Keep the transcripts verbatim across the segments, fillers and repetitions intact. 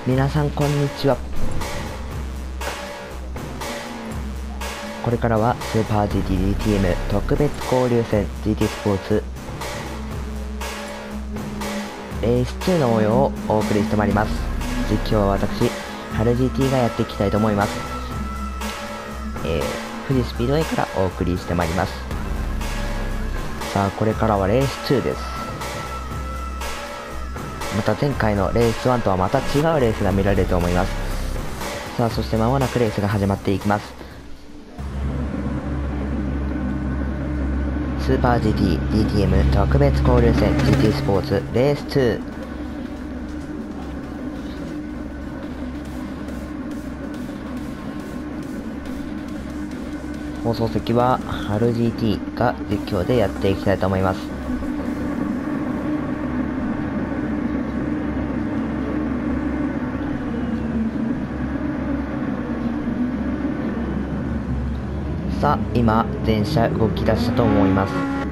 皆さんこんにちは。これからはスーパー ジーティー ジーティーエム 特別交流戦 ジーティー スポーツレースにの模様をお送りしてまいります。実況は私春 ジーティー がやっていきたいと思います。えー、富士スピードウェイからお送りしてまいります。さあこれからはレースにです。また前回のレースいちとはまた違うレースが見られると思います。さあそして間もなくレースが始まっていきます。スーパー ジーティー ディーティーエム 特別交流戦 ジーティー スポーツレースに。放送席は春 ジーティー が実況でやっていきたいと思います。さあ今電車動き出したと思います。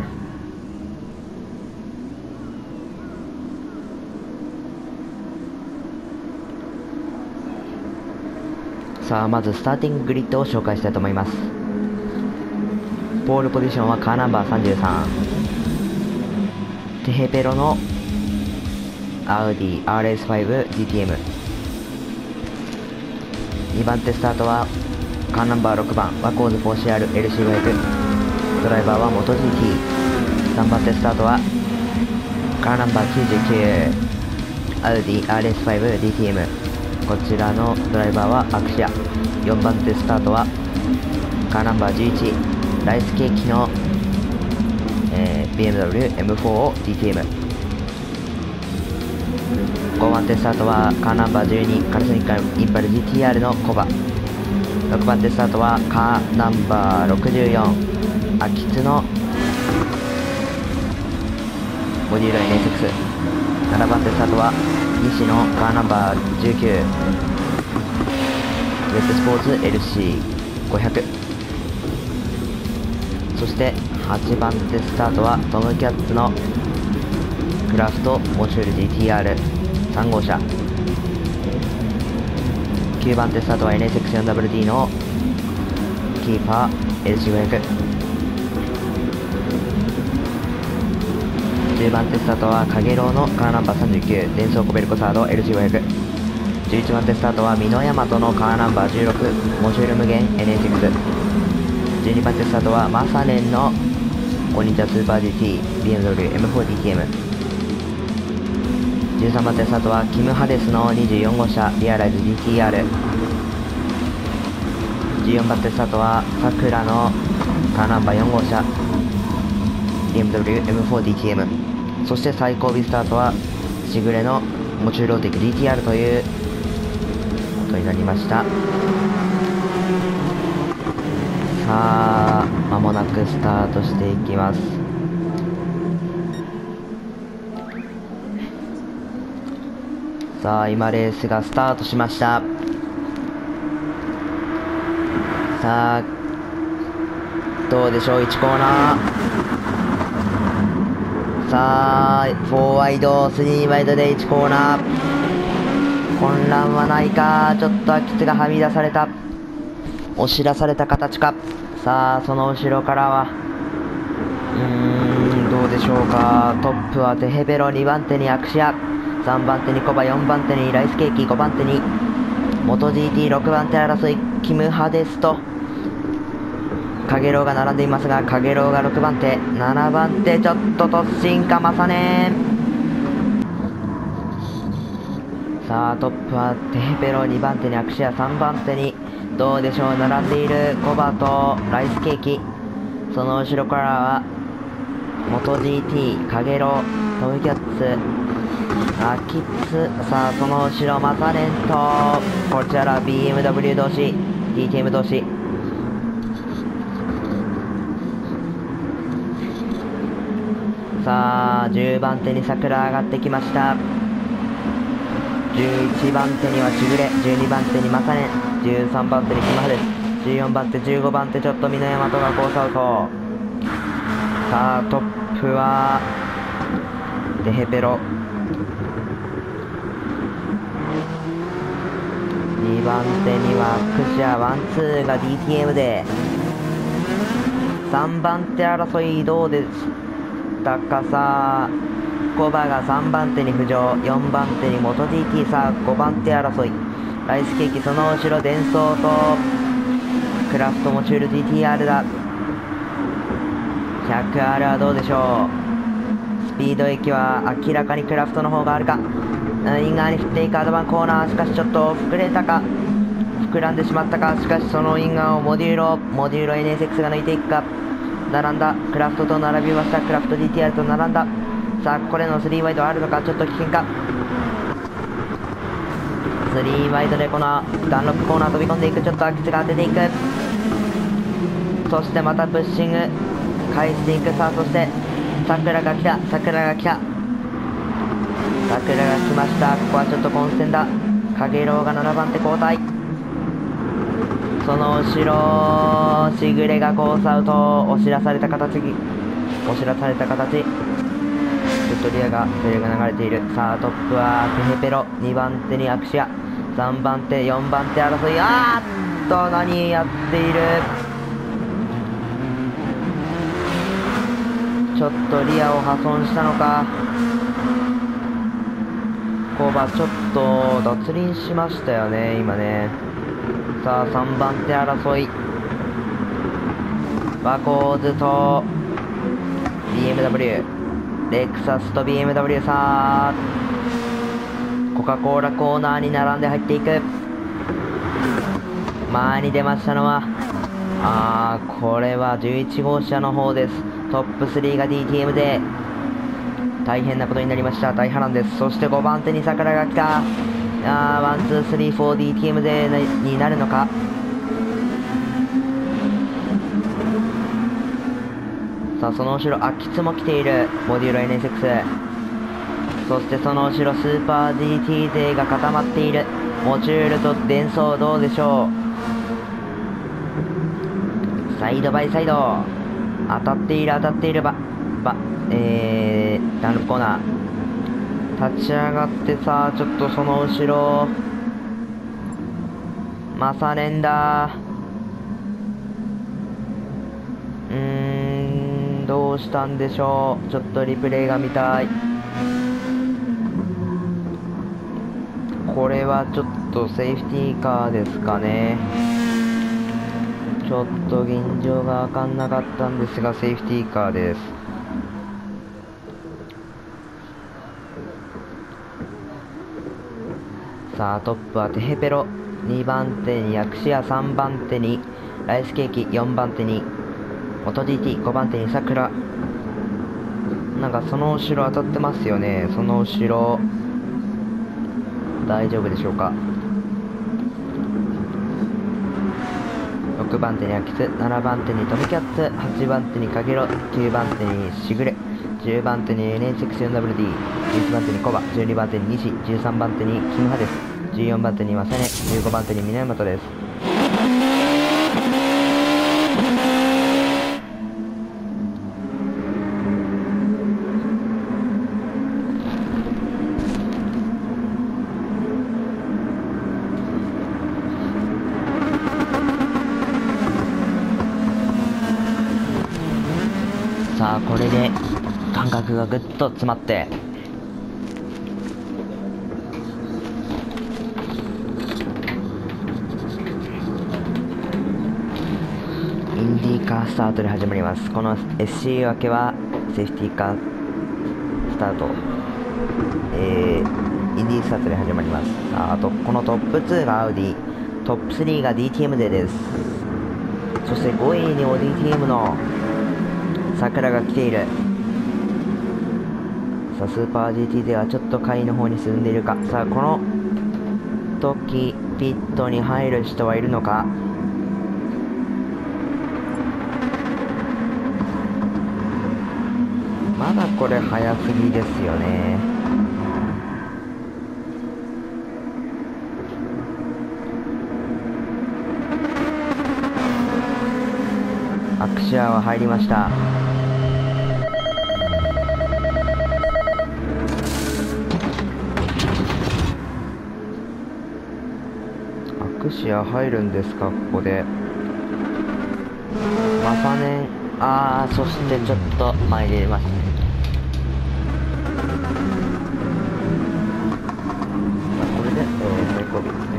さあまずスターティンググリッドを紹介したいと思います。ポールポジションはカーナンバーさんじゅうさん、テヘペロのアウディ アールエスファイブジーティーエム、 にばん手スタートはカーナンバーろくばんワコーズ フォーシーアールエルシーごひゃく、 ドライバーは元 ジーティー。 さんばん手スタートはカーナンバーきゅうじゅうきゅうアウディ アールエスファイブディーティーエム、 こちらのドライバーはアクシア。よんばん手スタートはカーナンバーじゅういちライスケーキの、えー、ビーエムダブリューエムフォー ディーティーエム、 ごばん手スタートはカーナンバーじゅうにカルソニックインパル ジーティーアール のコバ。ろくばん手スタートはカーナンバーろくじゅうよんアキツのボディーライン エーシックス。 ななばん手スタートは西のカーナンバーじゅうきゅうウェストスポーツ エルシーごひゃく。 そしてはちばん手スタートはトムキャッツのクラフトモチュール ジーティーアールさん 号車。きゅうばん手スタートは エヌエスエックスフォーダブリューディー のキーパー エルシーごひゃく。 じゅうばん手スタートはカゲロウのカーナンバーさんじゅうきゅうデンソーコベルコサード エルシーごひゃく。 じゅういちばん手スタートはミノヤマトのカーナンバーじゅうろくモチュール無限 エヌエーシックス。 じゅうにばん手スタートはマサレンのこんにちはスーパー ジーティー ビーエムダブリューエムフォー ディーティーエム。 じゅうさんばん手スタートはキム・ハデスのにじゅうよん号車リアライズ ジーティーアール。 じゅうよんばん手スタートはさくらのカーナンバーよん号車 ビーエムダブリューエムフォー ディーティーエム。 そして最後尾スタートはしぐれのモチュールローテック ディーティーアール ということになりました。さあ間もなくスタートしていきます。さあ今レースがスタートしました。さあどうでしょう、いちコーナー。さあよんワイドさんワイドでいちコーナー。混乱はないか。ちょっと秋津がはみ出された、押し出された形か。さあその後ろからはうーんどうでしょうか。トップはテヘペロ、にばん手にアクシア、さんばん手にコバ、よんばん手にライスケーキ、ごばん手に元 ジーティー、ろくばん手争いキム・ハデスとカゲロウが並んでいますが、カゲロウがろくばん手、ななばん手ちょっと突進かマサネン。さあトップはテヘペロ、にばん手にアクシア、さんばん手にどうでしょう並んでいるコバとライスケーキ。その後ろからは元 ジーティー、カゲロウ、トムキャッツ、アキツ。さあその後ろマサネンとこちら ビーエムダブリュー 同士 ディーティーエム 同士。さあじゅうばん手に桜上がってきました。じゅういちばん手にはしぐれ、じゅうにばん手にマサネン、じゅうさんばん手にキムハデス、じゅうよんばん手、じゅうごばん手ちょっとミノヤマトがコースアウト。さあトップはテヘペロ、 にばん手にはクシア、ワンツーが ディーティーエム で、さんばん手争いどうでしたか。さあコバがさんばん手に浮上、よんばん手に元 ディーティー、 さあごばん手争い、ライスケーキその後ろデンソーとクラフトモチュール ディーティーアール だ。 ひゃくアール はどうでしょう。スピード域は明らかにクラフトの方があるか。イン側に振っていくアドバンコーナー、しかしちょっと膨れたか、膨らんでしまったか。しかしそのイン側をモデューロモデューロ エヌエスエックス が抜いていくか。並んだクラフトと並びました。クラフト ディーティーアール と並んだ。さあこれのスリーワイドあるのか、ちょっと危険か。スリーワイドでこのダンロップコーナー飛び込んでいく。ちょっとアキツが当てていく。そしてまたプッシング返していく。さあそしてさくらが来た、さくらが来た、さくらが来ました。ここはちょっと混戦だ。影郎がななばん手交代。その後ろしぐれがコースアウト、押し出された形、押し出された形。ちょっとリアがセレが流れている。さあトップはテヘペロ、にばん手にアクシア、さんばん手よんばん手争い。あーっと何やっている。ちょっとリアを破損したのか。コバちょっと脱輪しましたよね今ね。さあさんばん手争い、ワコーズと ビーエムダブリュー、 レクサスと ビーエムダブリュー。さあコカ・コーラコーナーに並んで入っていく。前に出ましたのはあーこれはじゅういち号車の方です。トップスリーが ディーティーエム で大変なことになりました。大波乱です。そしてごばん手に桜が来た。あーワンツースリーフォー ディーティーエム でになるのか。さあその後ろアキツも来ている、モデュール エヌエスエックス。 そしてその後ろスーパー ディーティー 勢が固まっている。モチュールとデンソーどうでしょう。サイドバイサイド当たっている、当たっているばばえー、ダンロップコーナー立ち上がって、さあちょっとその後ろマサレンダー、うーんどうしたんでしょう。ちょっとリプレイが見たい。これはちょっとセーフティーカーですかね。ちょっと現状が分かんなかったんですがセーフティーカーです。さあトップはテヘペロ、にばん手にヤクシア、さんばん手にライスケーキ、よんばん手にモト ディーティー、ごばん手にさくら。なんかその後ろ当たってますよね。その後ろ大丈夫でしょうか。ろくばん手にアキツ、ななばん手にトミキャッツ、はちばん手にカゲロ、きゅうばん手にしぐれ、じゅうばん手に エヌエスエックスフォーダブリューディー、じゅういちばん手にコバ、じゅうにばん手に西、じゅうさんばん手にキムハです、じゅうよんばん手にマサネ、じゅうごばん手に南本です。さあこれで間隔がぐっと詰まってインディーカースタートで始まります。この エスシー 分けはセーフティーカースタート、えー、インディースタートで始まります。さああとこのトップツーがアウディ、トップスリーが ディーティーエム 勢です。そしてごいにも ディーティーエム の桜が来ている。さあスーパー ジーティー ではちょっと下位の方に進んでいるか。さあこの時ピットに入る人はいるのか。まだこれ早すぎですよね。アクシアは入りました。アクシア入るんですか、ここで。マサネン、あー、そしてちょっと前に出ます。これで、えー、最後尾ですね。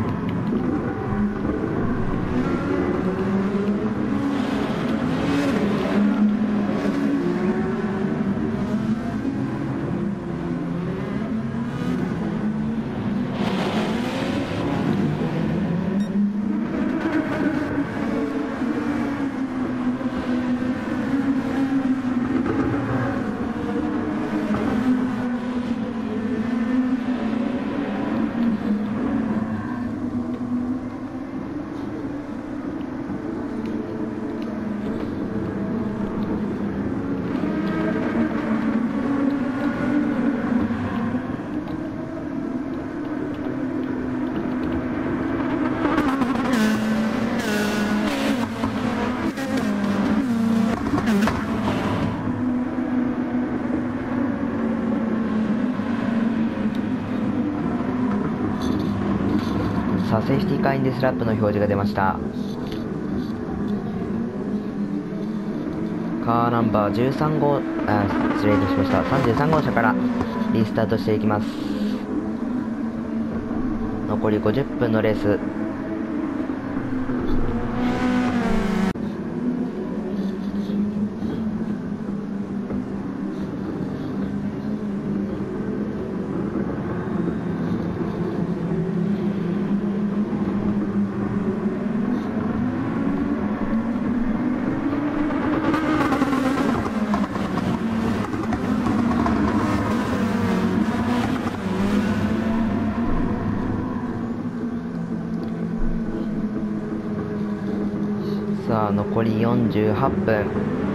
さあ、セーフティーカーインデスラップの表示が出ました。カーナンバーじゅうさん号、あ、失礼いたしました。さんじゅうさん号車からリスタートしていきます。残りごじゅっぷんのレース。さあ、残りよんじゅうはっぷん。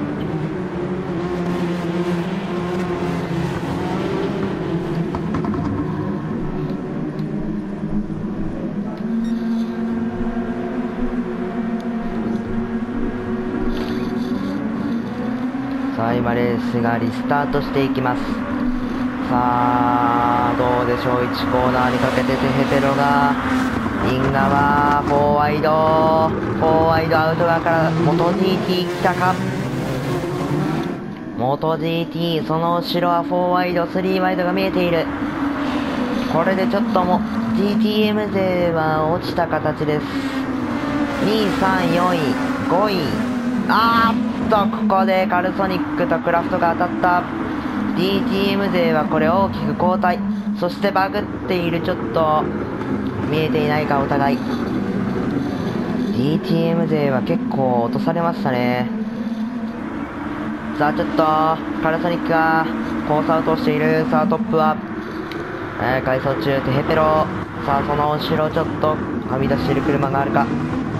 さあ、今レースがリスタートしていきます。さあ、どうでしょう。いちコーナーにかけてテヘペロがイン側、フォーワイド、フォーワイドアウト側から元 ジーティー 来たか。元 ジーティー、その後ろはフォーワイド、スリーワイドが見えている。これでちょっとも ジーティーエム 勢は落ちた形です。にい、さんい、よんい、ごい。あーっと、ここでカルソニックとクラフトが当たった。 ディーティーエム 勢はこれ大きく後退。そしてバグっている。ちょっと見えていないか、お互い。 ディーティーエム 勢は結構落とされましたね。さあ、ちょっとカルソニックがコースアウトしている。さあ、トップは、えー、回走中テヘペロ。さあ、その後ろちょっとはみ出している車があるか。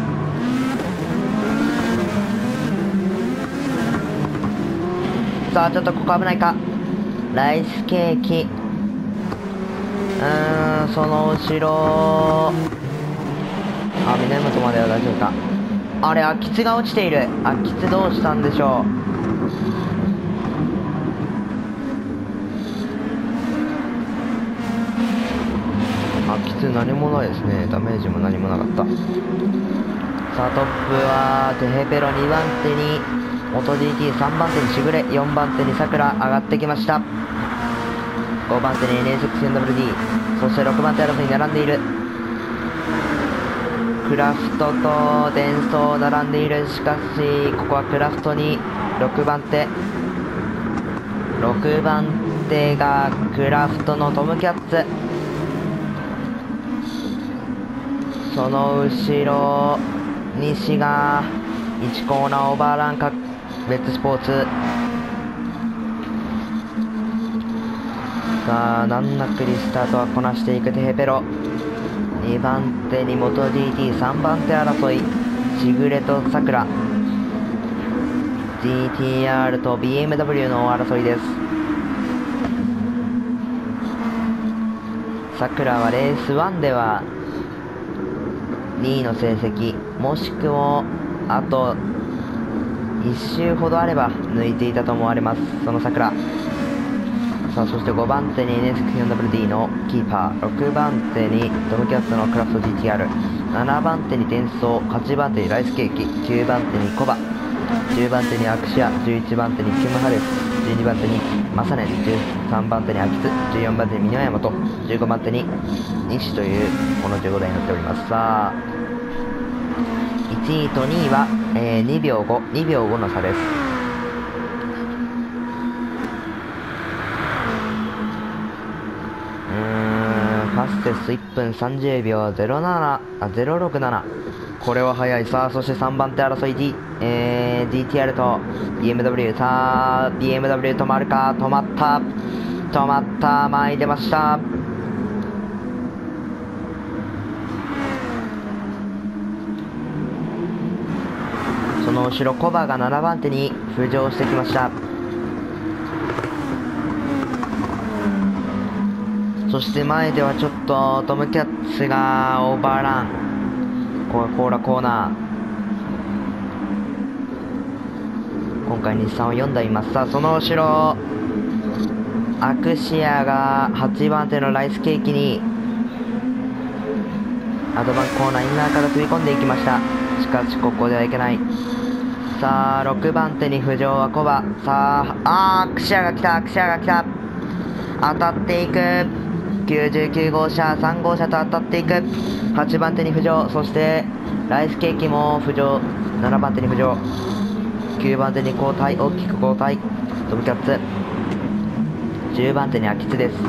さあ、ちょっとここ危ないか。ライスケーキ、うーん、その後ろ、あ、南本までは大丈夫か。あれ、秋津が落ちている。秋津どうしたんでしょう。秋津何もないですね。ダメージも何もなかった。さあ、トップはテヘペロ、にばん手に元 ジーティー、さんばん手にしぐれ、よんばん手にさくら上がってきました。ごばん手に エヌエスエックスエヌダブリューディー、そしてろくばん手争いに並んでいる。クラフトとデンソー並んでいる。しかしここはクラフトにろくばん手、ろくばん手がクラフトのトムキャッツ。その後ろ西がいちコーナーオーバーランかベッツスポーツ。さあ、難なくリスタートはこなしていくテヘペロ。にばん手に元 ジーティー、さんばん手争いしぐれとさくら。 ジーティーアール と ビーエムダブリュー の争いです。さくらはレースワンではにいの成績、もしくもあといっ周ほどあれば抜いていたと思われます。そのさくら、ささあ、そしてごばん手に エヌエスエックスよんダブリューディー のキーパー、ろくばん手にトムキャッツのクラフト ジーティーアール、ななばん手にデンソー、はちばん手にライスケーキ、きゅうばん手にコバ、じゅうばん手にアクシア、じゅういちばん手にキムハルス、じゅうにばん手にマサネン、じゅうさんばん手にアキツ、じゅうよんばん手にミノヤマト、じゅうごばん手に西というこのじゅうごだいになっております。さあ、いちいとにいは、えー、にびょうご、にびょうごの差です。うーん、ファステスいっぷんさんじゅうびょうゼロなな、あ、ゼロろくなな。これは早い。さあ、そしてさんばん手争い、D、えー、ディーティーアール と ビーエムダブリュー。さあ、ビーエムダブリュー 止まるか。止まった。止まった。前に出ました。その後ろ、コバがななばん手に浮上してきました。そして前ではちょっとトムキャッツがオーバーラン。コーラコーナー。今回日産をよんだいいます。さあ、その後ろ、アクシアがはちばん手のライスケーキに、アドバンコーナーインナーから飛び込んでいきました。しかし、ここではいけない。さあ、ろくばん手に浮上はコバ。さあ、あー、アクシアが来た、アクシアが来た。当たっていく。きゅうじゅうきゅうごうしゃ、さんごうしゃと当たっていく。はちばん手に浮上、そしてライスケーキも浮上、ななばん手に浮上、きゅうばん手に交代、大きく交代、トムキャッツ、じゅうばん手にアキツです。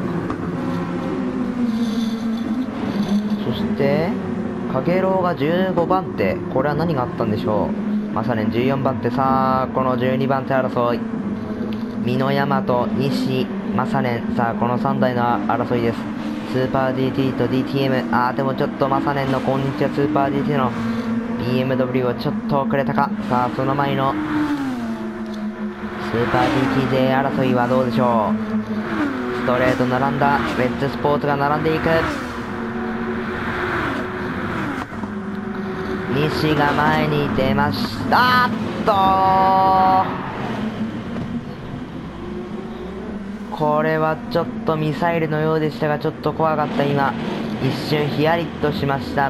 そしてカゲロウがじゅうごばん手、これは何があったんでしょう。マサネンじゅうよんばん手。さあ、このじゅうにばん手争い、ミノヤマト、西、マサネン。さあ、このさんだいの争いです。スーパー ディーティー と ディーティーエム。あー、でもちょっとマサネンのこんにちはスーパー ディーティー の ビーエムダブリュー はちょっと遅れたか。さあ、その前のスーパー ディーティージェー 争いはどうでしょう。ストレート並んだ。レッツスポーツが並んでいく。西が前に出ました。あーっとこれはちょっとミサイルのようでしたが、ちょっと怖かった。今一瞬ヒヤリとしました。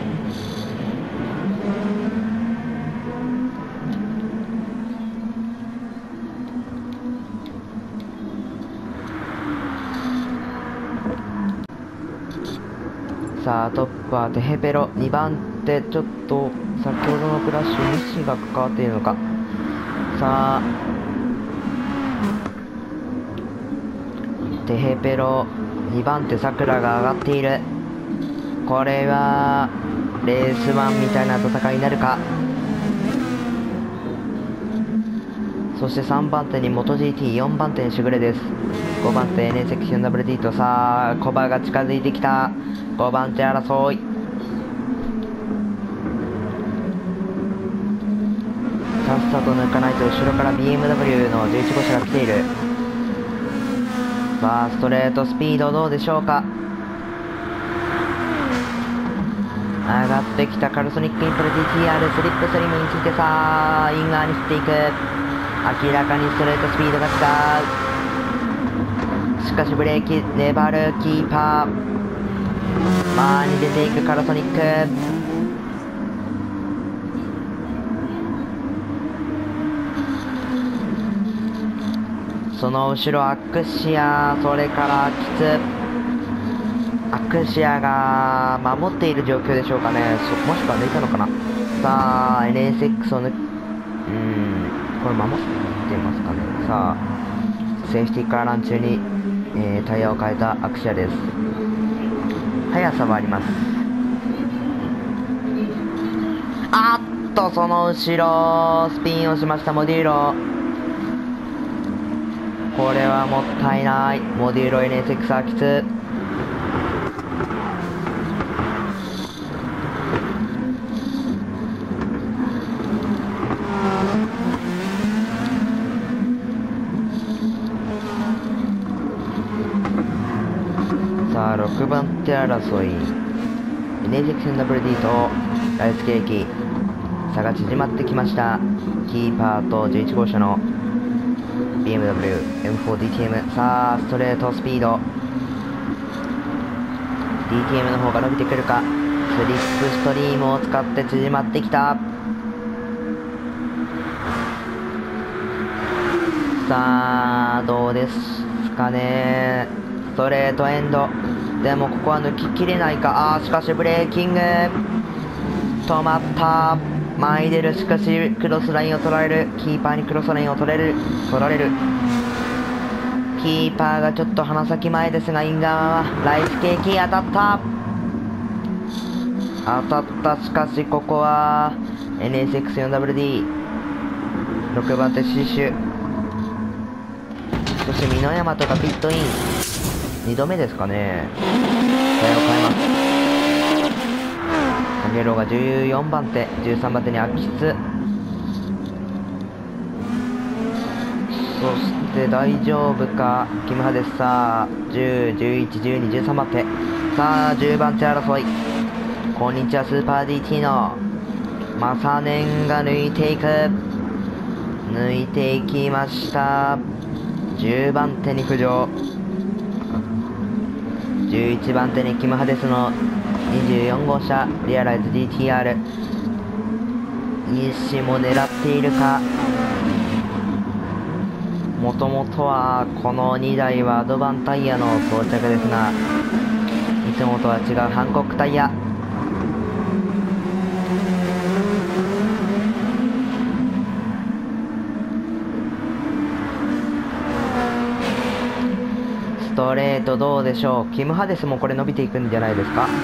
さあ、トップはテヘペロ。にばん手、ちょっと先ほどのクラッシュ西が関わっているのか。さあ、テヘペロ、にばん手さくらが上がっている。これはレースワンみたいな戦いになるか。そしてさんばん手に元 ジーティー、よんばん手にしぐれです。ごばん手 エヌエスエックスよんダブリューディー と、さあコバが近づいてきた。ごばん手争い。さっさと抜かないと後ろから ビーエムダブリュー のじゅういちごうしゃが来ている。さあ、ストレートスピードどうでしょうか。上がってきたカルソニックインプル ディーティーアール スリップスリムについて、さあイン側に振っていく。明らかにストレートスピードが違う。しかしブレーキ粘るキーパー。前に出ていくカルソニック。その後ろアクシア、それからアキツ。アクシアが守っている状況でしょうかね。もしくは抜いたのかな。さあ エヌエスエックス を抜く、うーん、これ守ってますかね。さあ、セーフティーカーラン中に、えー、タイヤを変えたアクシアです。速さはあります。あっと、その後ろスピンをしましたモディーロ。これはもったいない。モディーロ エヌエスエックス アキツ。さあ、ろくばん手争い。エヌエスエックス ダブリューディー とライスケーキ。差が縮まってきました。キーパーとじゅういちごうしゃのビーエムダブリューエムフォーディーティーエム。 さあストレートスピード ディーティーエム の方が伸びてくるか。スリップストリームを使って縮まってきた。さあどうですかね。ストレートエンドでもここは抜ききれないか。あーしかしブレーキング止まった。前に出る。しかしクロスラインを取られる。キーパーにクロスラインを取れる取られる。キーパーがちょっと鼻先前ですが、イン側はライスケーキ当たった当たった。しかしここは エヌエスエックスフォーダブリューディー ろくばん手シッシュ。そして美濃山とかピットインにどめですかね。タイヤを変えます。カゲロがじゅうよんばん手、じゅうさんばん手に秋津。そして大丈夫かキムハです。さあじゅう、じゅういち、じゅうに、じゅうさんばん手。さあじゅうばん手争い。こんにちはスーパー ディーティー のマサネンが抜いていく抜いていきました。じゅうばん手に浮上。じゅういちばん手にキムハデスのにじゅうよん号車リアライズ ディーティーアール。 西も狙っているか。もともとはこのにだいはアドバンタイヤの装着ですが、いつもとは違うハンコックタイヤ。ストレートどうでしょう。キムハデスもこれ伸びていくんじゃないですか。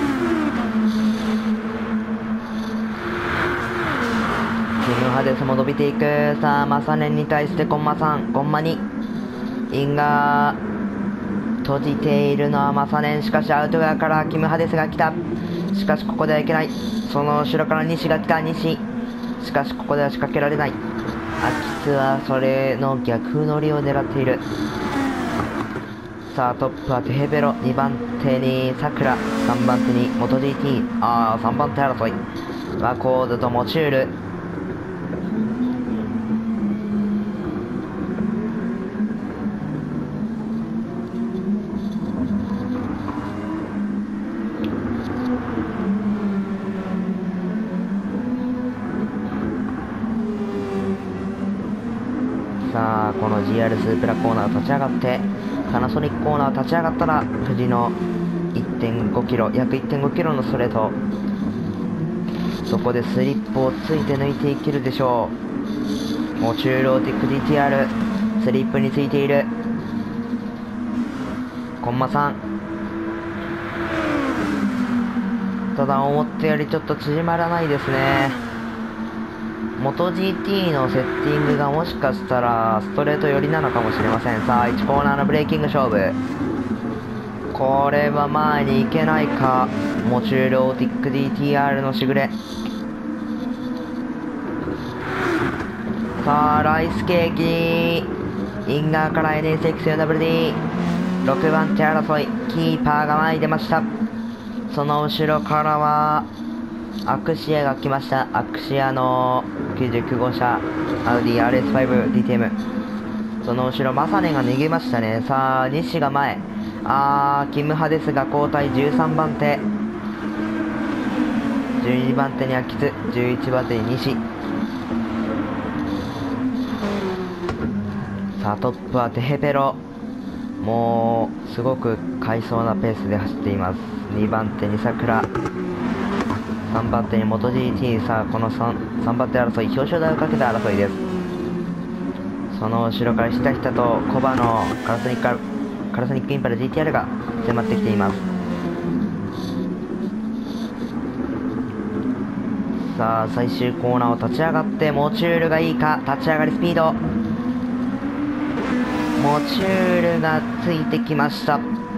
キムハデスも伸びていく。さあマサネンに対してコンマさん、コンマに。インが閉じているのはマサネン。しかしアウト側からキムハデスが来た。しかしここではいけない。その後ろから西が来た。西しかしここでは仕掛けられない。秋津はそれの逆乗りを狙っている。さあトップはテヘベロ、にばん手にさくら、さんばん手にモト ジーティー。 ああさんばん手争い。ワコーズとモチュール。さあこの ジーアール スープラコーナー立ち上がって、パナソニックコーナー立ち上がったら富士の いってんごキロ、約 いってんごキロのストレート。そこでスリップをついて抜いていけるでしょう。モチューローティック ディーティーアール スリップについている。コンマさん。ただ思ったよりちょっと縮まらないですね。モト ジーティー のセッティングがもしかしたらストレート寄りなのかもしれません。さあいちコーナーのブレーキング勝負。これは前に行けないか。モチュールオーティック ディーティーアール のしぐれ。さあライスケーキインガーから エヌエスエックスフォーダブリューディー ろくばん手争い。キーパーが前に出ました。その後ろからはアクシアが来ました。アクシアのきゅうじゅうきゅう号車アウディ アールエスファイブディーティーエム。 その後ろマサネが逃げましたね。さあ西が前。あーキムハですが交代。じゅうさんばん手、じゅうにばん手に秋津、じゅういちばん手に西。さあトップはテヘペロ。もうすごく快走なペースで走っています。にばん手にさくら、さんばん手にモト ジーティー。 さあこの 3, さんばん手争い、表彰台をかけた争いです。その後ろからひたひたとコバのカラソニックカラソニックインパル ジーティーアール が迫ってきています。さあ最終コーナーを立ち上がって、モチュールがいいか。立ち上がりスピード、モチュールがついてきました。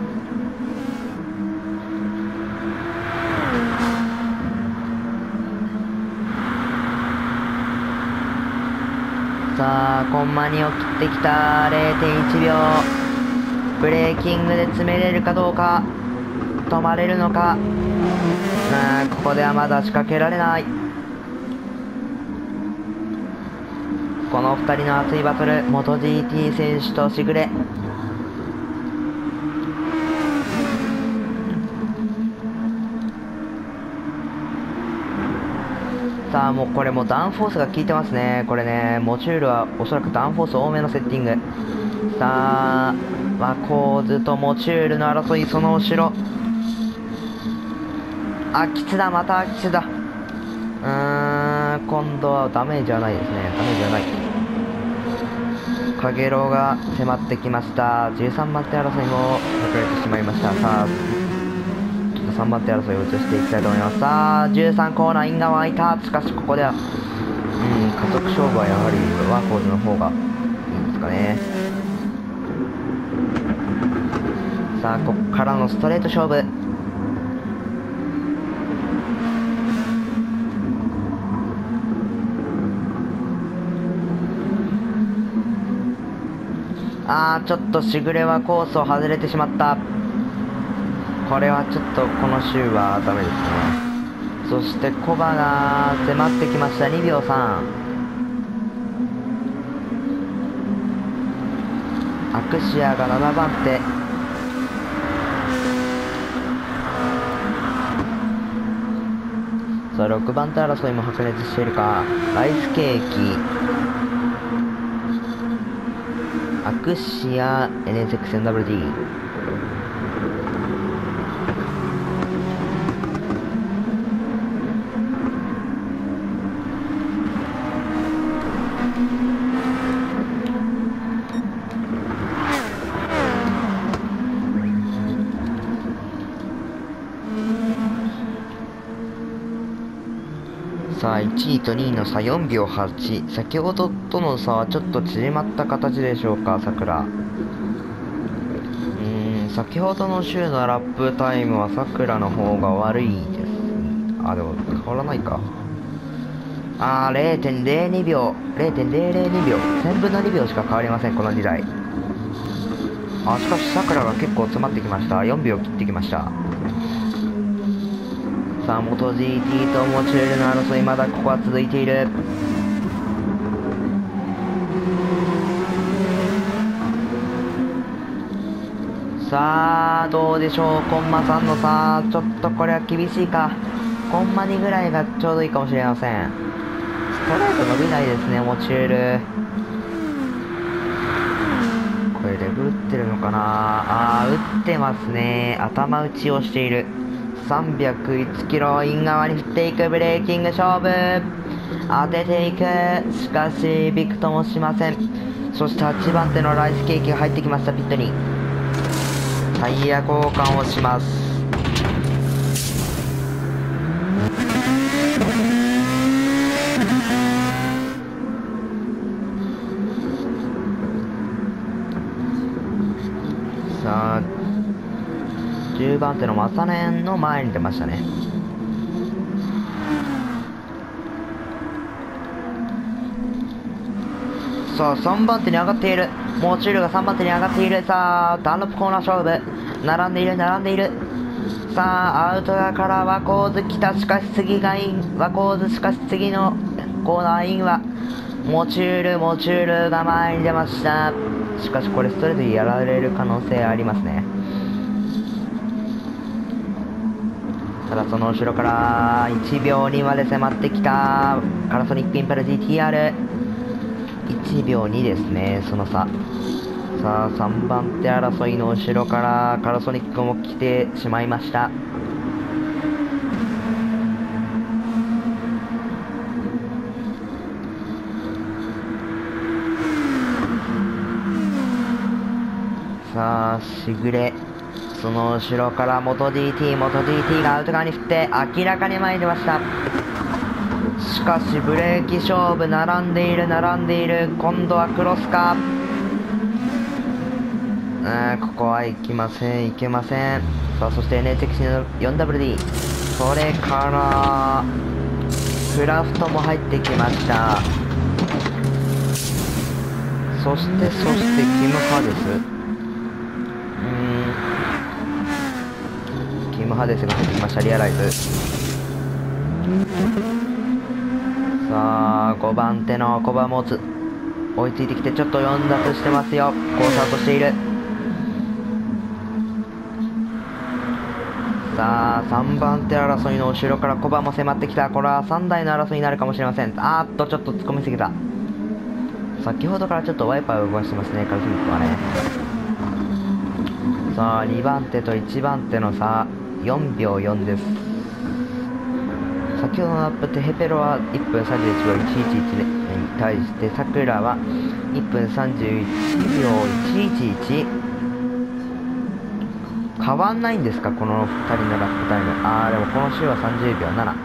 さあコンマにを切ってきた。 れいてんいち 秒。ブレーキングで詰めれるかどうか。止まれるのか。うんここではまだ仕掛けられない。 このふたりの熱いバトル、元 ジーティー 選手としぐれ。さあもうこれもダウンフォースが効いてますね。これね、モチュールはおそらくダウンフォース多めのセッティング。さあワコーズとモチュールの争い、その後ろ、あキツだ、またキツだ。うーん、今度はダメージはないですね。ダメージはない。カゲロウが迫ってきました。じゅうさんばん手争いも抜かれてしまいました。さあちょっとさんばん手争いを移していきたいと思います。さあじゅうさんコーナー、インが湧いた。しかしここではうん加速勝負はやはりワーコーズの方がいいんですかね。さあここからのストレート勝負。あーちょっとしぐれはコースを外れてしまった。これはちょっとこの週はダメですね。そしてコバが迫ってきました。にびょうさん。アクシアがななばん手。さあろくばん手争いも白熱しているか。ライスケーキ、アクシア エヌエスエックスエヌダブリューディー。さあいちいとにいの差よんびょうはち。先ほどとの差はちょっと縮まった形でしょうか。さくら、うーん先ほどの週のラップタイムはさくらの方が悪いです。あでも変わらないか。あー れいてんぜろにびょう、 れいてんぜろぜろにびょう、せんぶんのにびょうしか変わりませんこの時代。あしかしさくらが結構詰まってきました。よんびょう切ってきました。さあ元 ジーティー とモチュールの争い、まだここは続いている。さあどうでしょう、コンマさんの差、ちょっとこれは厳しいか。コンマにぐらいがちょうどいいかもしれません。ストレート伸びないですねモチュール。これレブ打ってるのかな。あー打ってますね。頭打ちをしている。さんびゃくいちキロ、イン側に振っていく。ブレーキング勝負、当てていく。しかしビクともしません。そしてはちばん手のライスケーキが入ってきました。ピットにタイヤ交換をします。さあじゅうばん手のマサネンの前に出ましたね。さあさんばん手に上がっている。モチュールがさんばん手に上がっている。さあダンロップコーナー勝負、並んでいる並んでいる。さあアウト側からワコーズ来た。しかし次がイン、ワコーズ、しかし次のコーナーインはモチュール、モチュールが前に出ました。しかしこれストレートにやられる可能性ありますね。ただその後ろからいちびょうにまで迫ってきたカラソニックインパル ジーティーアール。 いちびょうにですね、その差。さあさんばん手争いの後ろからカラソニックも来てしまいました。さあしぐれ、その後ろから元 ジーティー、元 ジーティー がアウト側に振って明らかに前に出ました。しかしブレーキ勝負、並んでいる並んでいる。今度はクロスか。あここはいきません、いけません。さあそして エヌエスエックス の よんダブリューディー、 それからクラフトも入ってきました。そしてそしてキム・ハデス、うーんキム・ハデスが入ってきました。リアライズ。さあごばん手のコバモツ、 追いついてきてちょっとよん奪してますよ。コースアウトしている。さあさんばん手争いの後ろからコバも迫ってきた。これはさんだいの争いになるかもしれません。あーっとちょっと突っ込みすぎた。先ほどからちょっとワイパーを動かしてますね、カルフィリップはね。さあにばん手といちばん手の差よんびょうよんです。先ほどのラップテヘペロはいっぷんさんじゅういちびょういちいちいちに対してさくらはいっぷんさんじゅういちびょういちいちいち。変わんないんですか、このふたりのラップタイム。あーでもこの週はさんじゅうびょうなな。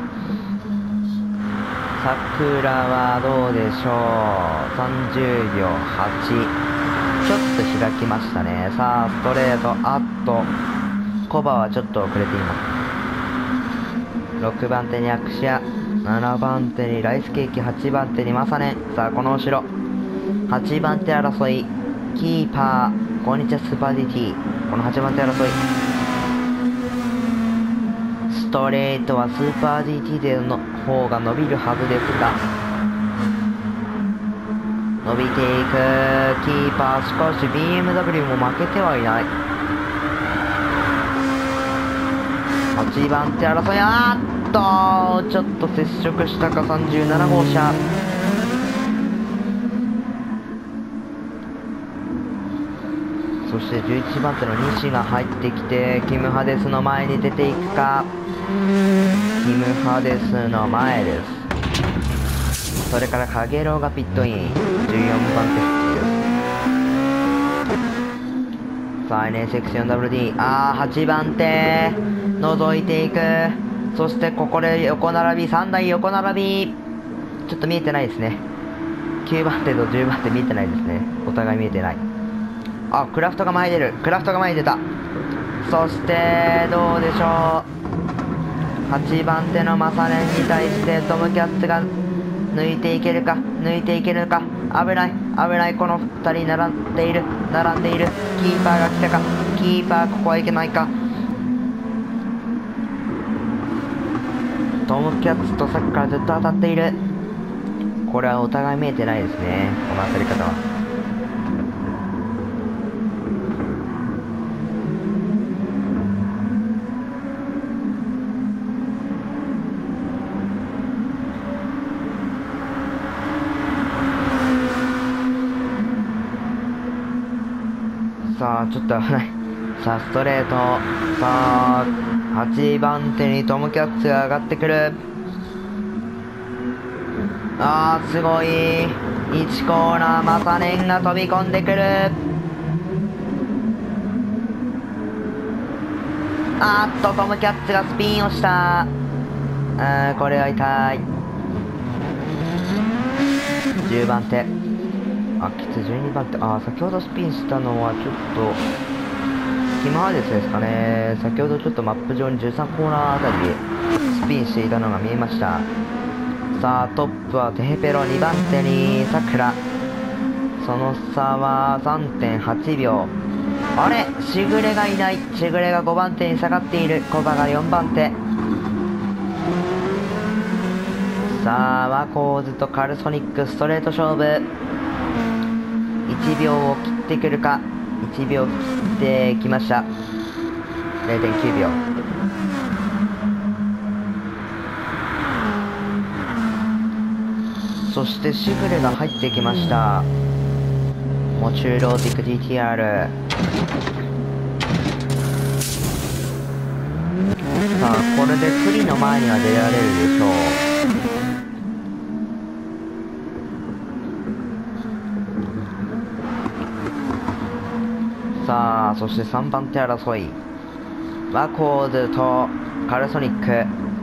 さくらはどうでしょう、さんじゅうびょうはち。ちょっと開きましたね。さあストレート、あっとコバはちょっと遅れています。ろくばん手にアクシア、ななばん手にライスケーキ、はちばん手にマサネン。さあこの後ろはちばん手争い、キーパーこんにちはスーパーディティ。このはちばん手争い、ストレートはスーパー ディーティー での方が伸びるはずですが、伸びていく。キーパーしかし ビーエムダブリュー も負けてはいない。はちばん手争い、あーっとちょっと接触したか。さんじゅうななごう車、そしてじゅういちばん手の西が入ってきてキム・ハデスの前に出ていくか。キム・ハデスの前です。それからカゲロウがピットイン、じゅうよんばん手です。さあ エヌエスエックスフォーダブリューディー、あーはちばん手覗いていく。そしてここで横並び、さんだい横並び、ちょっと見えてないですね。きゅうばん手とじゅうばん手見えてないですね。お互い見えてない。あ、クラフトが前に出る。クラフトが前に出た。そしてどうでしょう、はちばん手のマサネンに対してトムキャッツが抜いていけるか、抜いていけるか。危ない危ない。このふたり並んでいる並んでいる。キーパーが来たか。キーパーここはいけないか。トムキャッツとさっきからずっと当たっている。これはお互い見えてないですね、この当たり方は。さあちょっと危ない。さあストレート、さあはちばん手にトムキャッツが上がってくる。あーすごい、いちコーナーマサネンが飛び込んでくる。あーっとトムキャッツがスピンをした。あーこれは痛い。じゅうばん手、あ、きつじゅうにばん手。あー先ほどスピンしたのはちょっとキム・ハデスですかね。先ほどちょっとマップ上にじゅうさんコーナーあたりでスピンしていたのが見えました。さあトップはテヘペロ、にばん手にさくら、その差は さんてんはちびょう。あれしぐれがいない。しぐれがごばん手に下がっている。コバがよんばん手。さあワコーズとカルソニックストレート勝負、いちびょうを切ってくるか。いちびょう切ってきました。 れいてんきゅうびょう。そしてシグレが入ってきました。モチューローティック ディーティーアール。 さあこれでクリの前には出られるでしょう。さあそしてさんばん手争い、ワコーズとカルソニック。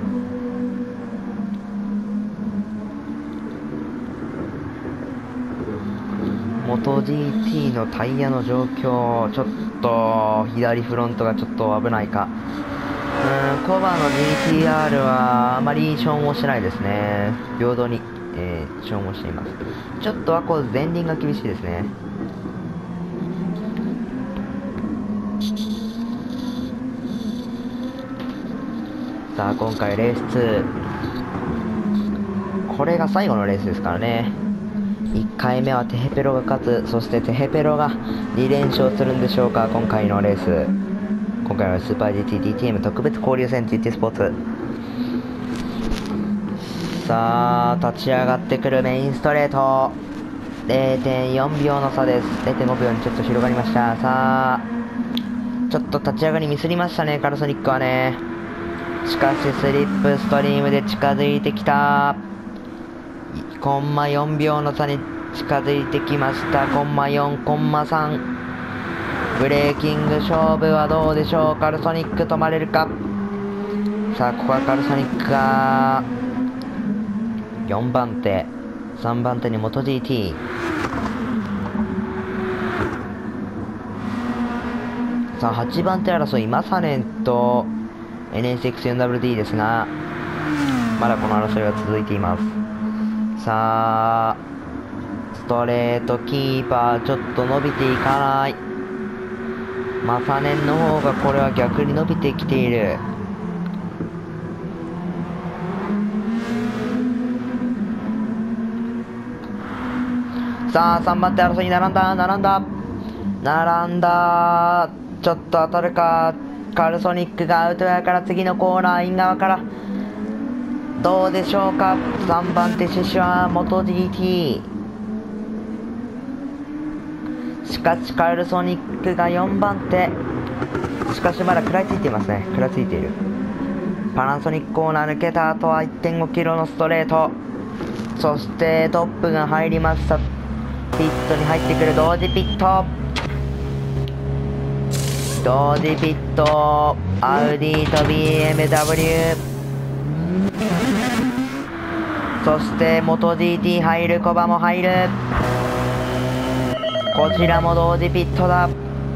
元 ジーティー のタイヤの状況、ちょっと左フロントがちょっと危ないか。うーんコバの ジーティーアール はあまり消耗してないですね。平等に、えー、消耗しています。ちょっとワコーズ前輪が厳しいですね。さあ今回レースツー、これが最後のレースですからね。 いっかいめはテヘペロが勝つ。そしてテヘペロがに連勝するんでしょうか。今回のレース、今回のスーパー ジーティー ディーティーエム 特別交流戦 ジーティー スポーツ。さあ立ち上がってくるメインストレート、 れいてんよんびょうの差です。 れいてんごびょうにちょっと広がりました。さあちょっと立ち上がりミスりましたね、カルソニックはね。しかしスリップストリームで近づいてきた。コンマよんびょうの差に近づいてきました。コンマよん、コンマさん。ブレーキング勝負はどうでしょう。カルソニック止まれるか。さあここはカルソニックがよんばん手、さんばん手にモト ジーティー。 さあはちばん手争い、マサネンと エヌエスエックスフォーダブリューディー ですが、まだこの争いは続いています。さあストレートキーパーちょっと伸びていかない。マサネンの方がこれは逆に伸びてきている。さあさんばん手争いに並んだ並んだ並んだ。ちょっと当たるか。カルソニックがアウト側から次のコーナーイン側からどうでしょうか。さんばん手シシュはモト ジーティー。 しかしカルソニックがよんばん手。しかしまだ食らいついていますね。食らいついている。パナソニックコーナー抜けた後は いってんごキロのストレート。そしてトップが入りました。ピットに入ってくる同時ピット、同時ピット、アウディと ビーエムダブリュー、 そしてモト ジーティー 入る、コバも入る。こちらも同時ピットだ。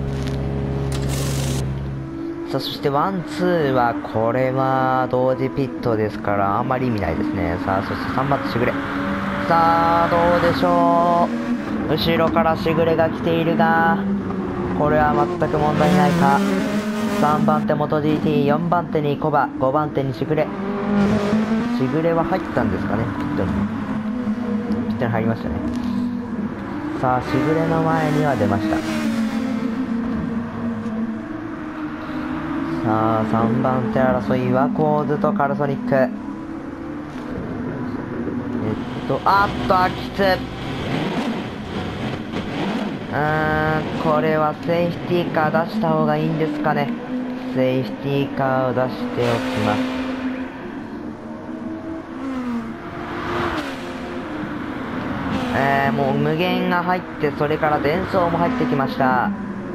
さあそしてワンツーはこれは同時ピットですからあんまり意味ないですね。さあそしてさんばん手しぐれ、さあどうでしょう。後ろからしぐれが来ているがこれは全く問題ないか。さんばん手モト ジーティー、 よんばん手にコバ、ごばん手にしぐれ。しぐれは入ったんですかね、ピットにピットに入りましたね。さあしぐれの前には出ました。さあさんばん手争いはコーズとカルソニック。えっとあっと空きつ。うーんこれはセーフティーカー出した方がいいんですかね。セーフティーカーを出しておきます。えー、もう無限が入ってそれから伝送も入ってきました。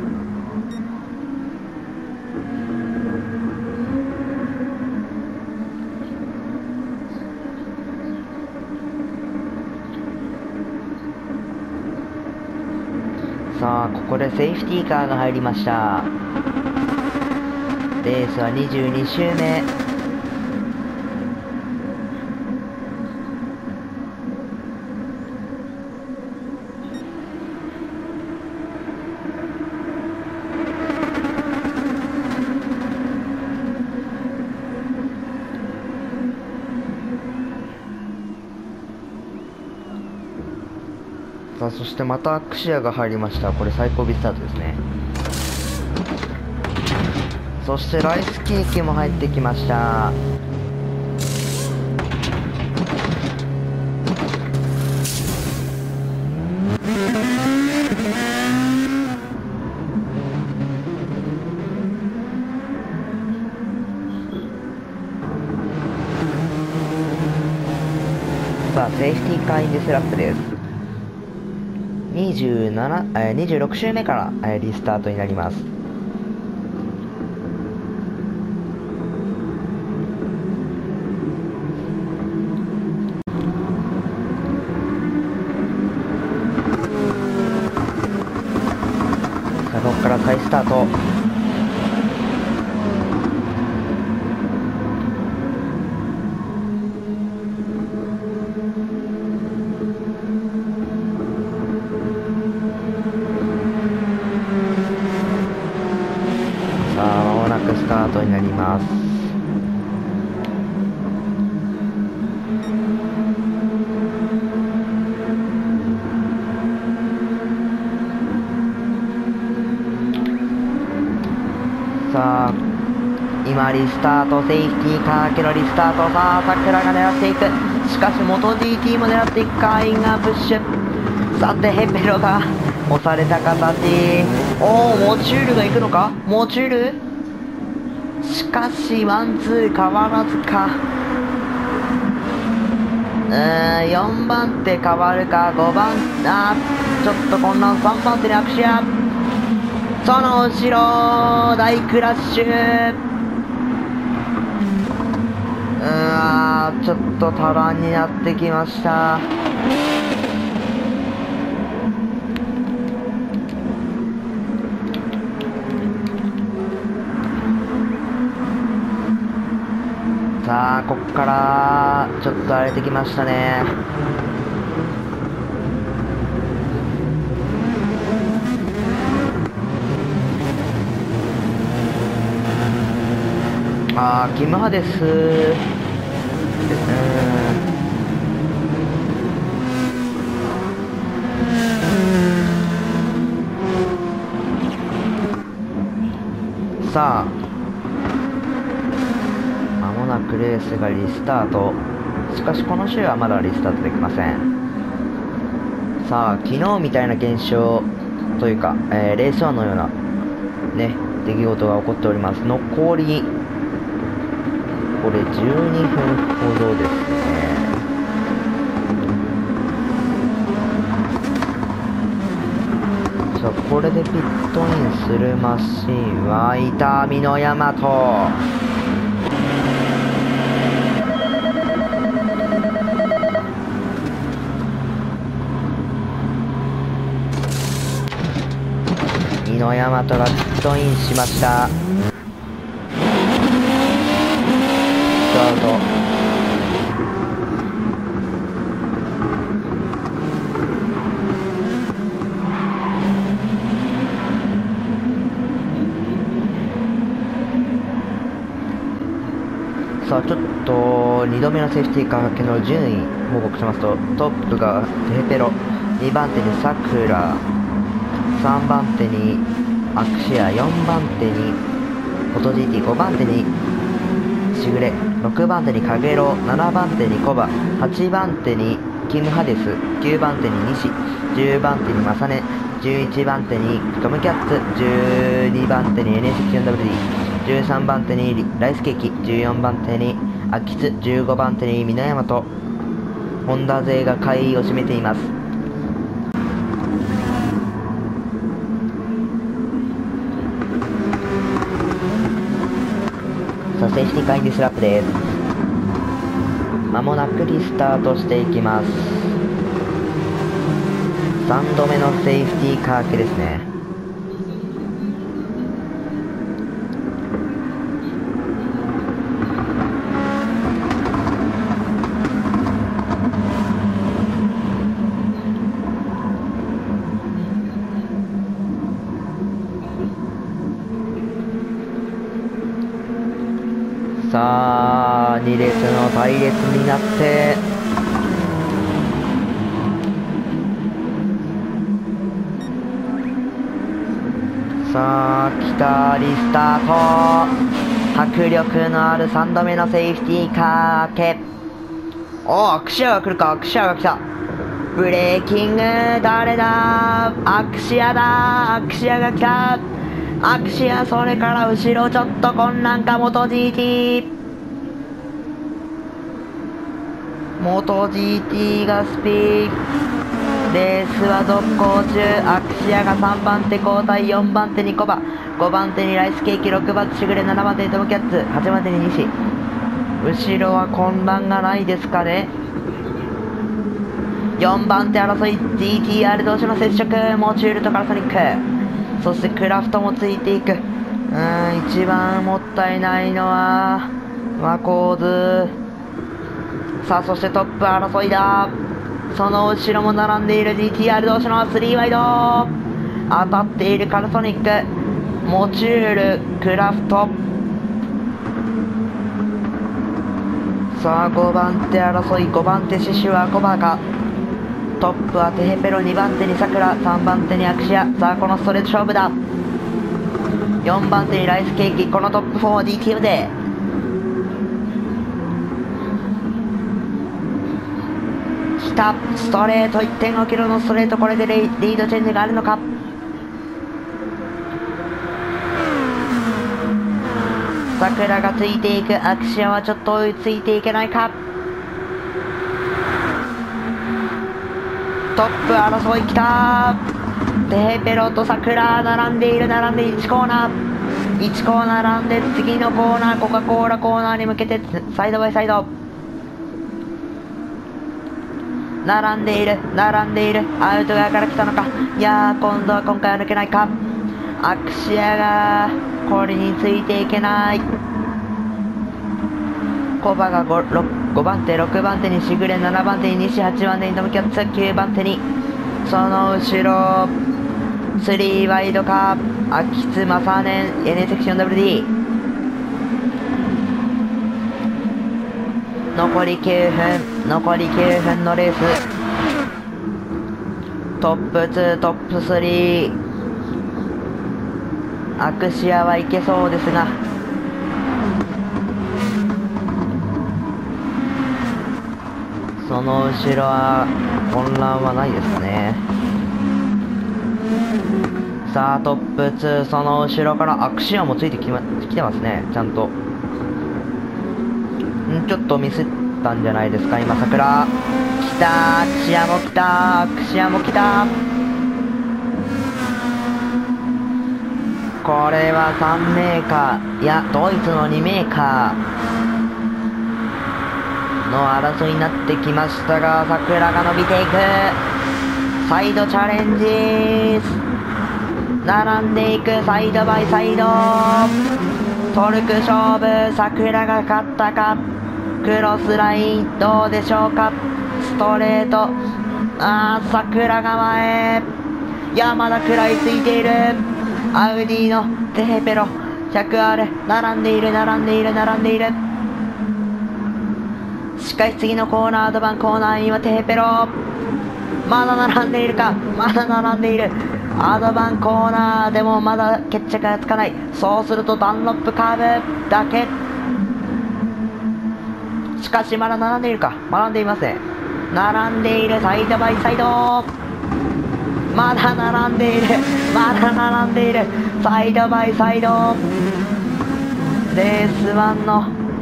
さあここでセーフティーカーが入りました。レースはにじゅうに周目。さあそしてまたクシアが入りました。これ最後尾スタートですね。そしてライスケーキも入ってきました。さあセーフティーカーインデスラップです。にじゅうなな、えー、にじゅうろく周目から、えー、リスタートになります。さあここから再スタート。スタートになります。さリスタート、セーフティーカーケロリスタート。さあ、桜が狙っていく。しかし、元 ジーティー も狙っていくか。インガープッシュ。さて、ヘペロが押された形。おー、モチュールが行くのかモチュールしかし、ワン、ツー変わらずか。うーん、よんばん手変わるか。ごばん、あー、ちょっと混乱。さんばん手にアクシア。その後ろ、大クラッシュ。うわー、ちょっと多乱になってきました。さあ、こっからちょっと荒れてきましたね。あー、キムハです。うーん。さあ、まもなくレースがリスタート。しかしこの週はまだリスタートできません。さあ、昨日みたいな現象というか、えー、レースワンのようなね、出来事が起こっております。残りこれじゅうにふんほどですね。さあ、これでピットインするマシンは伊丹の大和。井野大和がピットインしました。アウト。さあ、ちょっとにどめのセーフティーカー明けの順位報告しますと、トップがテヘペロ、にばん手にさくら、さんばん手にアクシア、よんばん手にフォト ジーティー、ごばん手にしぐれ、ろくばん手にかげろう、ななばん手にコバ、はちばん手にキムハデス、きゅうばん手に西、じゅうばん手にマサネ、じゅういちばん手にトムキャッツ、じゅうにばん手に エヌエスキューダブリューディー、じゅうさんばん手にライスケーキ、じゅうよんばん手にアキツ、じゅうごばん手に皆山とホンダ勢が下位を占めています。さあ、セーフティーカーインディスラップです。まもなくリスタートしていきます。さんどめのセーフティーカー明けですね。さあ、に列の隊列になってさあ、来た、リスタート。迫力のあるさんどめのセーフティーカー明け。おー、アクシアが来るか。アクシアが来た。ブレーキング、誰だ。アクシアだ。アクシアが来た。アクシア、それから後ろちょっと混乱か。元 ジーティー、元 ジーティー がスピーレースは続行中。アクシアがさんばん手交代、よんばん手にコバ、ごばん手にライスケーキ、ろくばん手しぐれ、ななばん手にトムキャッツ、はちばん手に西。後ろは混乱がないですかね。よんばん手争い、 ジーティーアール 同士の接触、モチュールとカラソニック、そしてクラフトもついていく。うーん、一番もったいないのはワコーズ。さあ、そしてトップ争いだ。その後ろも並んでいる ジーティーアール 同士のスリーワイド。当たっているカルソニック、モチュール、クラフト。さあ、ごばん手争い、ごばん手シシュはコバか。トップはテヘペロ、にばん手にさくら、さんばん手にアクシア。さあ、このストレート勝負だ。よんばん手にライスケーキ、このトップよんは ディーティーエム で来た。ストレート いってんごキロのストレート、これでレイリードチェンジがあるのか。桜がついていく。アクシアはちょっと追いついていけないか。トップ争いきた。テヘペロと桜並んでいる、並んでいちコーナーいちコーナー並んで、次のコーナーコカ・コーラコーナーに向けてサイドバイサイド並んでいる、並んでいる。アウト側から来たのか。いやー、今度は今回は抜けないか。アクシアがこれについていけない。コバが 5, ごばん手、ろくばん手にしぐれ、ななばん手に西、はちばん手にトムキャッツ、きゅうばん手にその後ろスリーワイドか。秋津正念 エヌエー セクション ダブリューディー。 残りきゅうふん、残りきゅうふんのレース。トップツー、トップスリー、アクシアはいけそうですが、その後ろは混乱はないですかね。さあトップツー、その後ろからアクシアもついてき、ま、来てますね。ちゃんとんちょっとミスったんじゃないですか。今桜来た、アクシアも来た、アクシアも来た。これはさんメーカー、いやドイツのにメーカーの争いになってきましたが、桜が伸びていく。サイドチャレンジ、並んでいく。サイドバイサイドトルク勝負。桜が勝ったか。クロスラインどうでしょうか。ストレート、あー桜が前。いやまだ食らいついている。アウディのテヘペロ ひゃくアール 並んでいる、並んでいる、並んでいる。しかし次のコーナー、アドバンコーナーにはテヘペロまだ並んでいるか。まだ並んでいる。アドバンコーナーでもまだ決着がつかない。そうするとダンロップカーブだけ。しかしまだ並んでいるか。並んでいません。並んでいる。サイドバイサイドまだ並んでいる、まだ並んでいる。サイドバイサイドレースワンの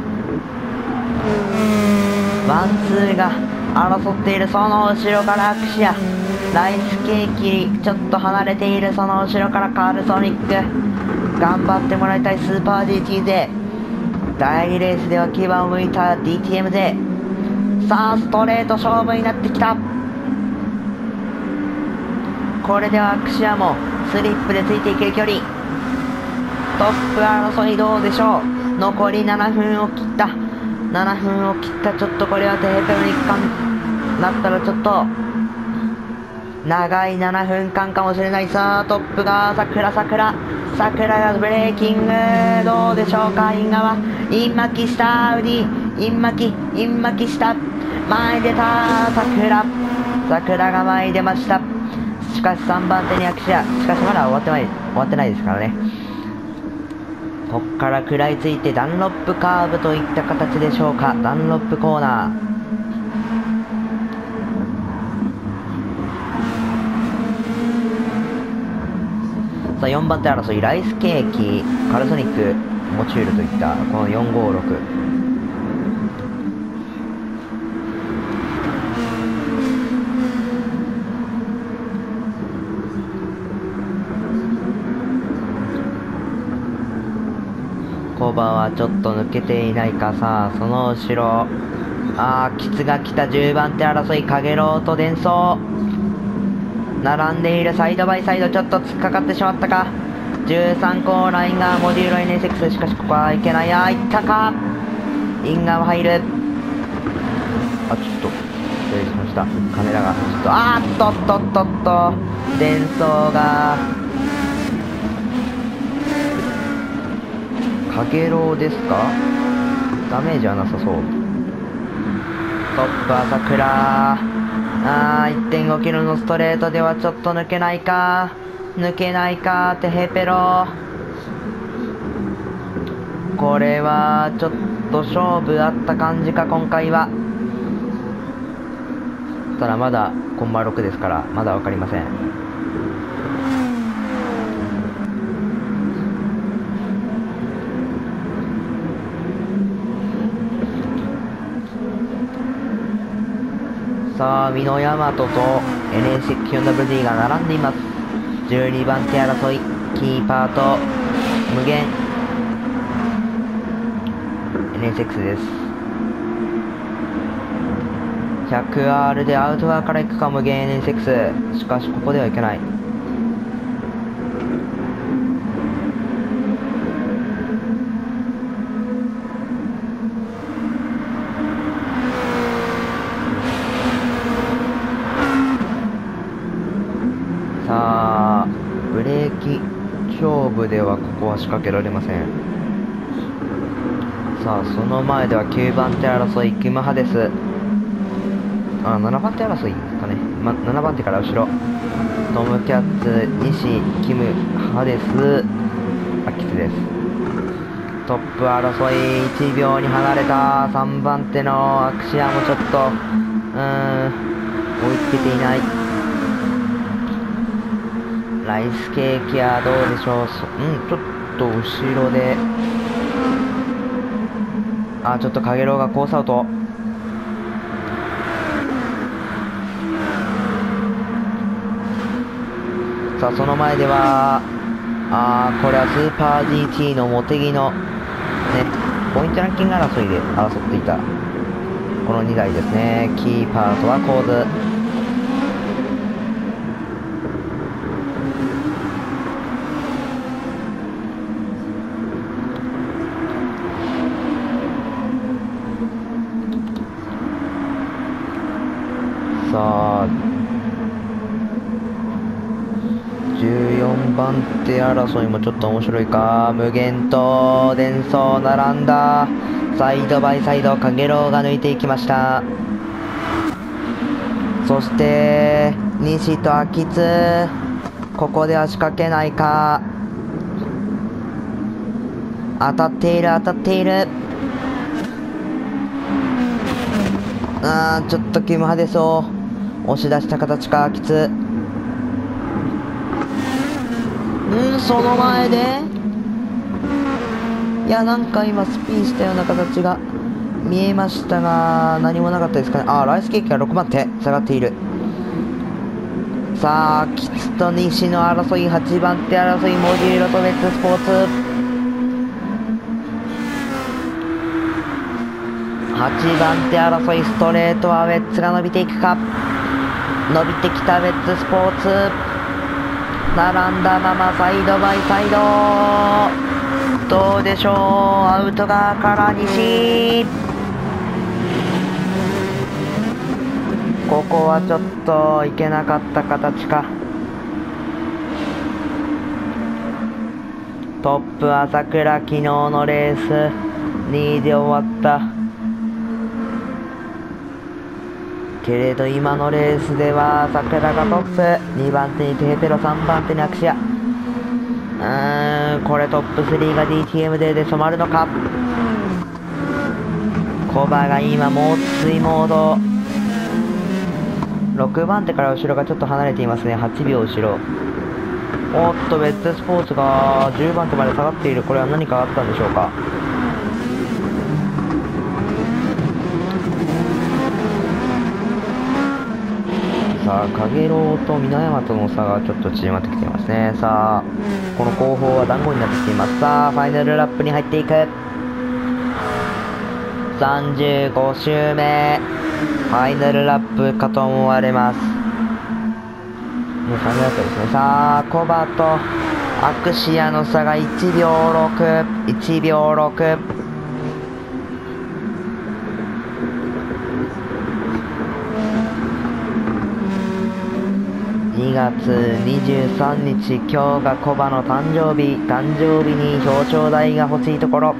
ワンツーが争っている。その後ろからアクシア、ライスケーキちょっと離れている。その後ろからカールソニック、頑張ってもらいたい。スーパー ディーティーゼー、 第にレースでは牙を向いた ディーティーエムゼー。 さあストレート勝負になってきた。これではアクシアもスリップでついていける距離。トップ争いどうでしょう。残りななふんを切った、ななふんを切った。ちょっとこれはテヘペロになったらちょっと長いななふんかんかもしれない。さあトップが桜、桜桜がブレーキングどうでしょうか。イン側、イン巻きしたアウディ、イン巻き、イン巻きした、前に出た。桜、桜が前に出ました。しかしさんばん手にアクシア、しかしまだ終わってない、終わってないですからね。こっから食らいついてダンロップカーブといった形でしょうか。ダンロップコーナー。さあよんばん手争い、ライスケーキ、カルソニック、モチュールといったこのよんごろく。コバはちょっと抜けていないか。さあその後ろ、あーキツが来た。じゅうばん手争い、カゲロウとデンソー並んでいる。サイドバイサイドちょっと突っかかってしまったか。じゅうさんコーライン側モデューロ エヌエーエックス、しかしここはいけない。あーいったか。イン側入る。あちょっと失礼しました。カメラがちょっと、あーっとっとっとっとデンソーがカゲロウですか。ダメージはなさそう。トップは桜、あー いってんごキロのストレートではちょっと抜けないか、抜けないか。テヘペロ、これはちょっと勝負あった感じか今回は。 ったらまだコンマろくですから、まだ分かりません。さあ、美濃大和と エヌエーシックス キューダブリューディー が並んでいます。じゅうにばん手争い、キーパーと無限 エヌエーシックス です。 ひゃくアール でアウト側から行くか無限 エヌエーシックス。 しかしここではいけない。さあ、ブレーキ勝負ではここは仕掛けられません。さあ、その前ではきゅうばん手争い、キム・ハデス。あ、ななばん手争いですかね。ま、ななばん手から後ろ。トム・キャッツ、西、キム、ハデス、アキツです。トップ争い、いちびょうに離れた。さんばん手のアクシアもちょっと、うーん、追いつけていない。ライスケーキはどうでしょう。うん、ちょっと後ろで、あ、ちょっとカゲロウがコースアウト。さあ、その前では、あー、これはスーパー ジーティー の茂木の、ね、ポイントランキング争いで争っていた、このにだいですね。キーパーとはコーズ。さあ、じゅうよんばん手争いもちょっと面白いか。無限と伝送並んだ。サイドバイサイド、カゲロウが抜いていきました。そして西とアキツ、ここでは仕掛けないか。当たっている、当たっている。あー、ちょっとキムハデスを押し出した形か。アキツ、うん、その前で、いや、なんか今スピンしたような形が見えましたが、何もなかったですかね。あ、ライスケーキがろくばん手下がっている。さあ、キツと西の争い、はちばん手争い、モジューロとベッツスポーツ。はちばん手争い、ストレートはウェッツが伸びていくか。伸びてきたウェッツスポーツ、並んだままサイドバイサイド、どうでしょう。アウト側から西、ここはちょっといけなかった形か。トップ朝倉、昨日のレースにいで終わったけれど、今のレースでは朝倉がトップ、にばん手にテヘペロ、さんばん手にアクシア。うーん、これトップスリーが ディーティーエム でで染まるのか。コバが今猛追モード。ろくばん手から後ろがちょっと離れていますね。はちびょう後ろ。おっと、ベッツスポーツがじゅうばん手まで下がっている。これは何かあったんでしょうか。さあ、カゲロウと美濃大和の差がちょっと縮まってきていますね。さあ、この後方は団子になってきています。さあ、ファイナルラップに入っていく。さんじゅうご周目、ファイナルラップかと思われます。もうファイナルラップですね。さあ、コバとアクシアの差がいちびょうろく、いちびょうろく。にがつにじゅうさんにち、今日がコバの誕生日。誕生日に表彰台が欲しいところ。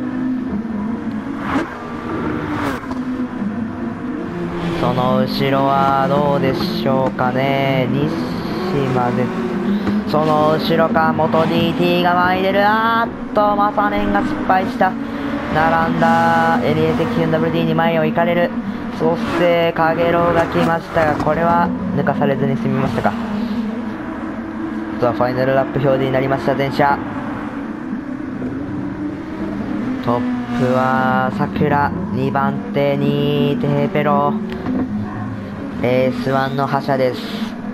その後ろはどうでしょうかね。西まで、その後ろか。元 ディーティー が前に出る。あーっとマサネンが失敗した。 並んだ エルエーセクション ダブリューディー に前を行かれる。そしてカゲロウが来ましたが、これは抜かされずに済みましたか。あとはファイナルラップ表示になりました。全車トップはさくら、にばん手にテヘペロ、エースワンの覇者です。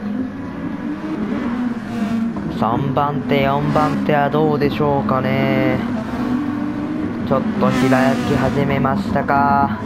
さんばん手、よんばん手はどうでしょうかね。ちょっと開き始めましたか。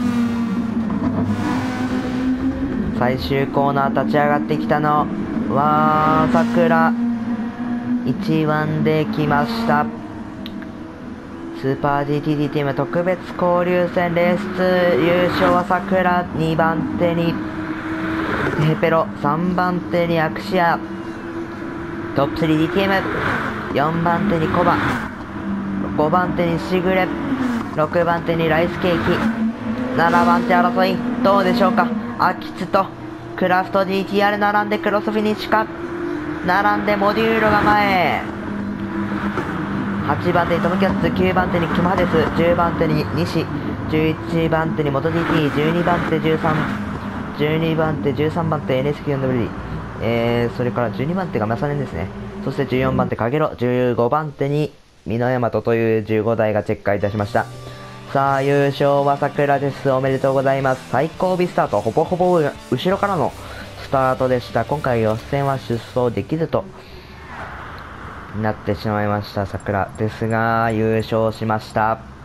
最終コーナー立ち上がってきたのはさくら、いちばんで来ました。スーパー ジーティーディー チーム特別交流戦レースツー、優勝はさくら、にばん手にテヘペロ、さんばん手にアクシア、トップスリー ディーティー エム、よんばん手にコバ、ごばん手にしぐれ、ろくばん手にライスケーキ、ななばん手争いどうでしょうか。アキツとクラフト ジーティーアール 並んでクロスフィニッシュか、並んでモデュールが前、はちばん手にトムキャッツ、きゅうばん手にキムハデス、じゅうばん手に西、じゅういちばん手にモト ジーティー、じゅうにばん手じゅうさん、じゅうにばん手じゅうさんばん手 エヌエスキューアンドブリュー、えー、それからじゅうにばん手がマサネンですね。そしてじゅうよんばん手カゲロ、じゅうごばん手に美濃大和というじゅうごだいがチェッカーいたしました。さあ優勝はさくらです。おめでとうございます。最後尾スタート、ほぼほぼ後ろからのスタートでした。今回予選は出走できずとなってしまいましたさくらですが優勝しました。